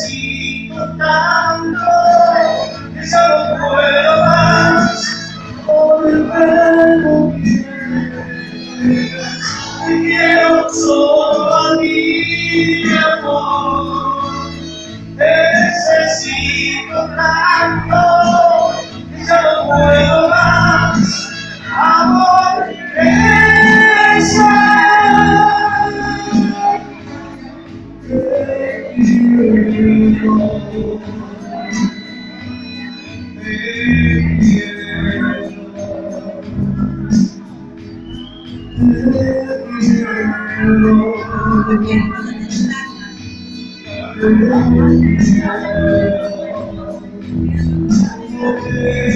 necesito tanto que ya no puedo más. Volver no quieres, te quiero solo a ti, mi amor. Necesito tanto que ya no puedo más. Amor, esa te quiero. Te quiero.